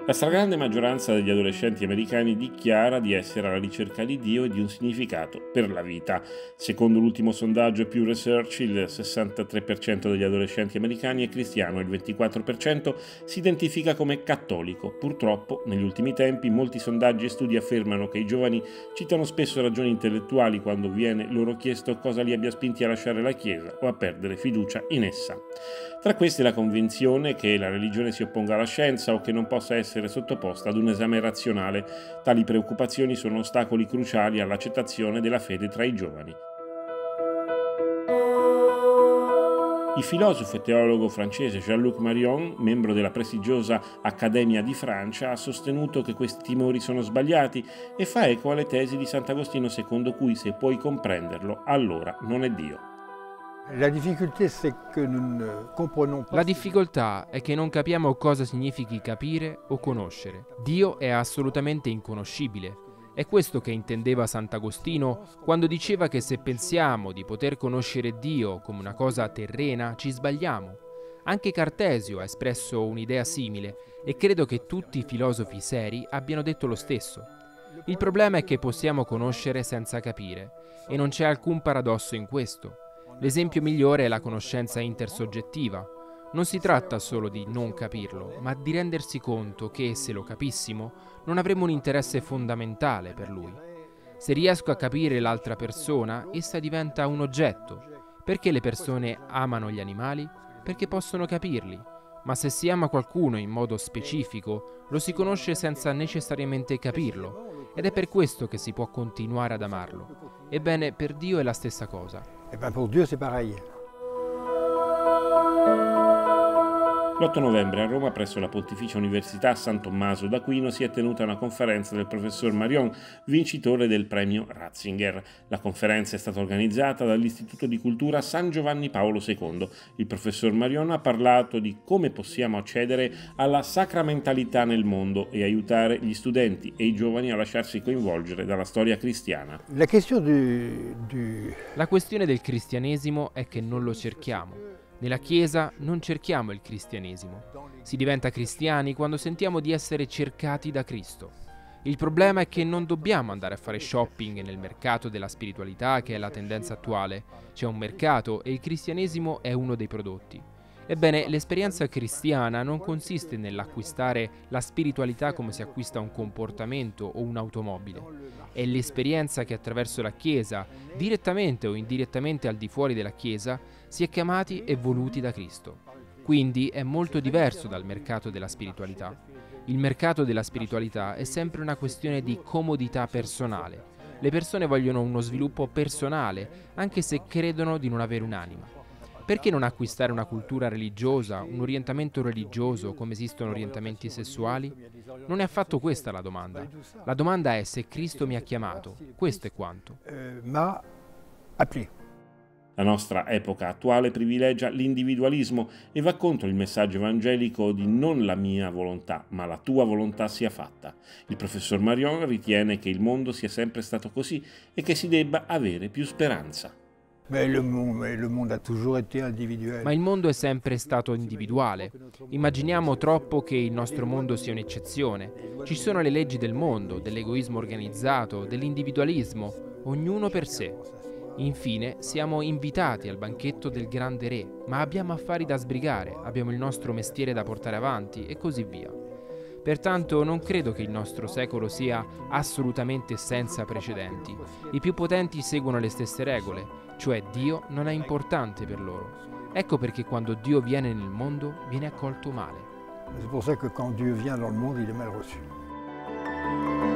La stragrande maggioranza degli adolescenti americani dichiara di essere alla ricerca di Dio e di un significato per la vita. Secondo l'ultimo sondaggio Pew Research, il 63% degli adolescenti americani è cristiano e il 24% si identifica come cattolico. Purtroppo, negli ultimi tempi, molti sondaggi e studi affermano che i giovani citano spesso ragioni intellettuali quando viene loro chiesto cosa li abbia spinti a lasciare la Chiesa o a perdere fiducia in essa. Tra queste la convinzione che la religione si opponga alla scienza o che non possa essere sottoposta ad un esame razionale. Tali preoccupazioni sono ostacoli cruciali all'accettazione della fede tra i giovani. Il filosofo e teologo francese Jean-Luc Marion, membro della prestigiosa Accademia di Francia, ha sostenuto che questi timori sono sbagliati e fa eco alle tesi di Sant'Agostino secondo cui se puoi comprenderlo, allora non è Dio. La difficoltà è che non capiamo cosa significhi capire o conoscere. Dio è assolutamente inconoscibile. È questo che intendeva Sant'Agostino quando diceva che se pensiamo di poter conoscere Dio come una cosa terrena, ci sbagliamo. Anche Cartesio ha espresso un'idea simile e credo che tutti i filosofi seri abbiano detto lo stesso. Il problema è che possiamo conoscere senza capire, e non c'è alcun paradosso in questo. L'esempio migliore è la conoscenza intersoggettiva. Non si tratta solo di non capirlo, ma di rendersi conto che, se lo capissimo, non avremmo un interesse fondamentale per lui. Se riesco a capire l'altra persona, essa diventa un oggetto. Perché le persone amano gli animali? Perché possono capirli. Ma se si ama qualcuno in modo specifico, lo si conosce senza necessariamente capirlo, ed è per questo che si può continuare ad amarlo. Ebbene, per Dio è la stessa cosa. Eh bien pour Dieu c'est pareil. L'8 novembre a Roma, presso la Pontificia Università San Tommaso d'Aquino, si è tenuta una conferenza del professor Marion, vincitore del premio Ratzinger. La conferenza è stata organizzata dall'Istituto di Cultura San Giovanni Paolo II. Il professor Marion ha parlato di come possiamo accedere alla sacramentalità nel mondo e aiutare gli studenti e i giovani a lasciarsi coinvolgere dalla storia cristiana. La questione del cristianesimo è che non lo cerchiamo. Nella Chiesa non cerchiamo il cristianesimo. Si diventa cristiani quando sentiamo di essere cercati da Cristo. Il problema è che non dobbiamo andare a fare shopping nel mercato della spiritualità, che è la tendenza attuale. C'è un mercato e il cristianesimo è uno dei prodotti. Ebbene, l'esperienza cristiana non consiste nell'acquistare la spiritualità come si acquista un comportamento o un'automobile. È l'esperienza che attraverso la Chiesa, direttamente o indirettamente al di fuori della Chiesa, si è chiamati e voluti da Cristo. Quindi è molto diverso dal mercato della spiritualità. Il mercato della spiritualità è sempre una questione di comodità personale. Le persone vogliono uno sviluppo personale, anche se credono di non avere un'anima. Perché non acquistare una cultura religiosa, un orientamento religioso come esistono orientamenti sessuali? Non è affatto questa la domanda. La domanda è se Cristo mi ha chiamato. Questo è quanto. La nostra epoca attuale privilegia l'individualismo e va contro il messaggio evangelico di non la mia volontà, ma la tua volontà sia fatta. Il professor Marion ritiene che il mondo sia sempre stato così e che si debba avere più speranza. Ma il mondo è sempre stato individuale. Immaginiamo troppo che il nostro mondo sia un'eccezione. Ci sono le leggi del mondo, dell'egoismo organizzato, dell'individualismo, ognuno per sé. Infine, siamo invitati al banchetto del grande re, ma abbiamo affari da sbrigare, abbiamo il nostro mestiere da portare avanti e così via. Pertanto non credo che il nostro secolo sia assolutamente senza precedenti. I più potenti seguono le stesse regole, cioè Dio non è importante per loro. Ecco perché quando Dio viene nel mondo viene accolto male. C'est pour ça que quand Dieu vient dans le monde, il est mal reçu.